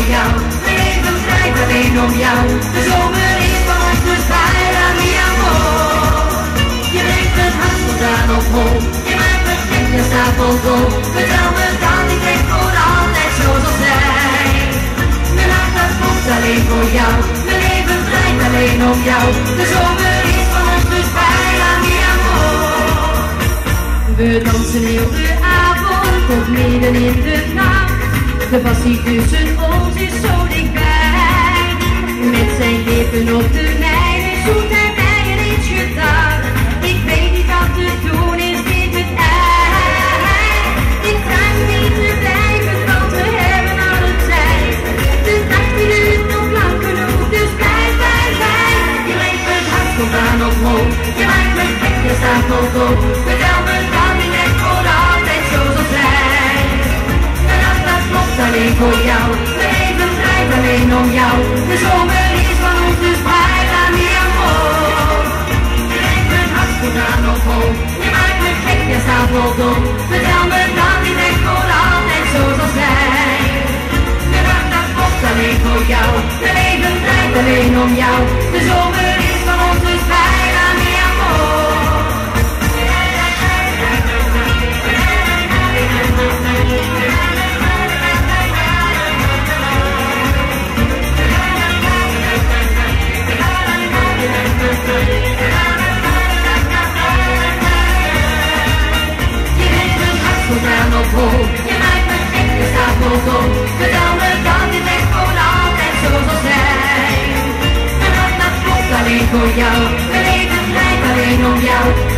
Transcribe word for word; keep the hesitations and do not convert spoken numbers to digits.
jou. Mijn leven draait alleen om jou. De zomer is van ons, dus bijna mi amor. Je brengt het hart voldaan op hol. Je maakt me gek, je staat vol dol. Vertel me dan, ik denk voor altijd zo zal zijn. Mijn hart dat klopt alleen voor jou. Mijn leven draait alleen om jou. De zomer is van ons, dus bijna mi amor. We dansen heel de avond tot midden in de nacht. De passie tussen ons is zo dichtbij. Met zijn lippen op de mijne zoet hij mij er iets gedaan. Ik weet niet wat te doen is dit het eind. Ik vraag niet te blijven, want we hebben alle tijd. De nacht die duurt nog lang genoeg, dus blijf, blijf, blijf. Je leeft het hart voldaan op hoop. Je maakt me gek, je staat vol dood. Vertel me dat ik echt voor altijd zo zal zijn. Mijn hart dat klopt alleen voor jou. Mijn leven draait alleen om jou. De zomer is van ons, dus bijna mi amor. Je leeft het hart voldaan op hoop. Je maakt me gek, je staat vol dood. Vertel me dat ik echt voor altijd zo zal zijn. Mijn hart dat klopt alleen voor jou. Mijn leven draait alleen om jou. De zomer is van ons, dus bijna mi amor. Je maakt me gek, je staat vol dol. Vertel me dat dit echt voor altijd zo zal zijn. Mijn hart dat klopt alleen voor jou. Mijn leven draait alleen om jou.